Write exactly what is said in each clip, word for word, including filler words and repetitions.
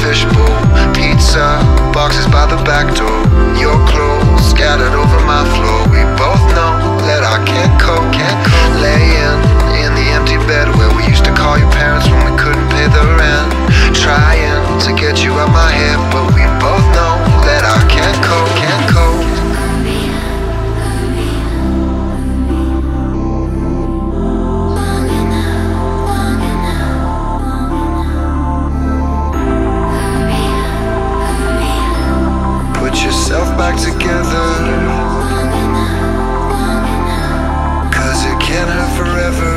fishbowl, pizza boxes by the back door, your clothes scattered over my floor. We both know that I can't cope, can't cope. Laying in the empty bed where we used to call your parents when we couldn't pay the rent, trying to get you out my head, but we both know that I can't cope, can't cope. Back together, 'cause it can't hurt forever.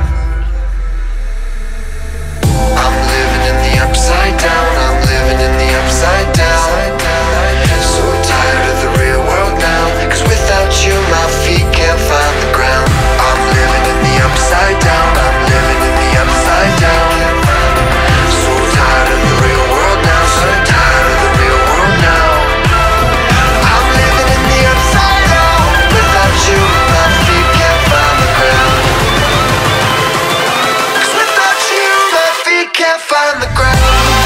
I'm living in the upside down, I'm living in the upside down. So tired of the real world now, 'cause without you my feet can't find the ground. I'm living in the upside down, I'm living in the upside down. So tired of the real world now, so tired of the real world now. You, my feet can't find the ground. 'Cause without you, my feet can't find the ground.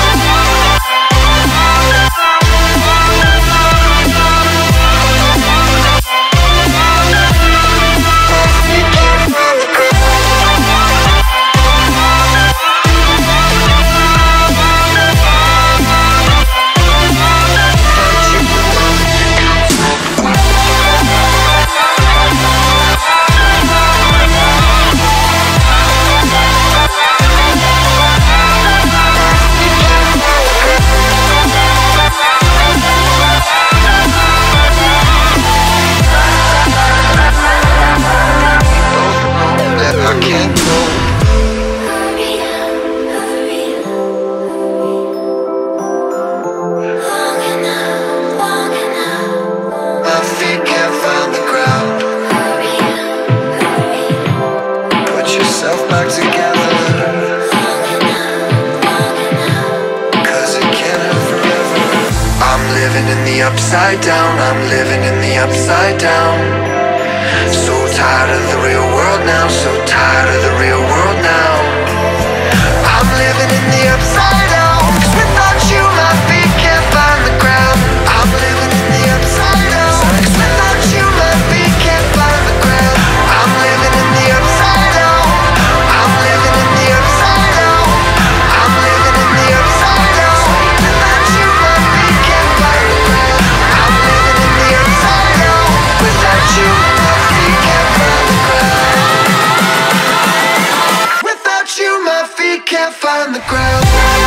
Upside down, I'm living in the upside down. So tired of the real world now, so tired of the real world now. I'm living in the upside down, 'cause without you my feet can't find the ground. I'm living in the upside down, 'cause without you my feet can't find the ground. I'm living in the upside down, I'm living in the upside down. I'm living in the upside down, without you my feet can't find the ground. Without you, my feet can't find the ground. Without you, my feet can't find the ground.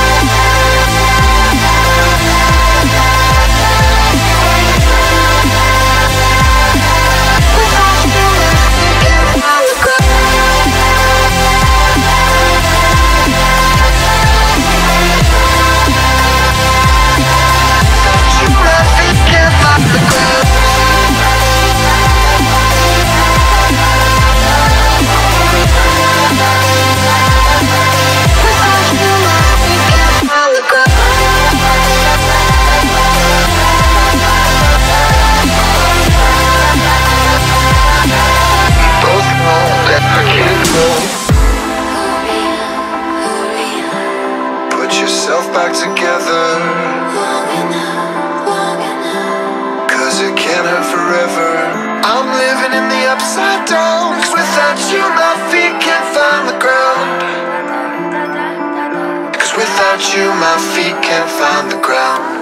Back together, 'cause it can't hurt forever. I'm living in the upside down, 'cause without you my feet can't find the ground. 'Cause without you my feet can't find the ground.